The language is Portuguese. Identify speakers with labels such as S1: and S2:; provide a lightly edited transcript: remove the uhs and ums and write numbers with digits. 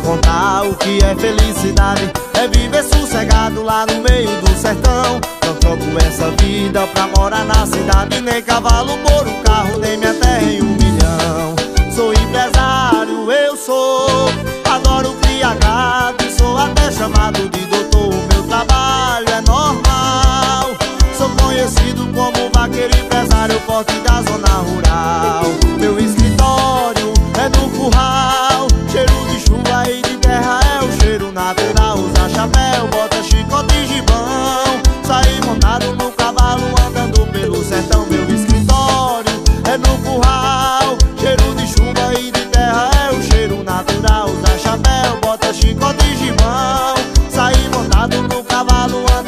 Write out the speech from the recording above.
S1: contar o que é felicidade. É viver sossegado lá no meio do sertão. Não troco essa vida pra morar na cidade, nem cavalo por um carro, nem minha terra em 1 milhão. Sou empresário, eu sou, adoro criar gado e sou até chamado de doutor. O meu trabalho é normal, sou conhecido como vaqueiro empresário forte da zona rural. Meu escritório é no curral, cheiro de chuva e de terra é o cheiro natural. Usar chapéu, bota chicote e gibão, sair montado no cavalo andando pelo sertão. Meu escritório é no curral, cheiro de chuva e de terra é o cheiro natural. Usar chapéu, bota chicote e gibão, sair montado no cavalo andando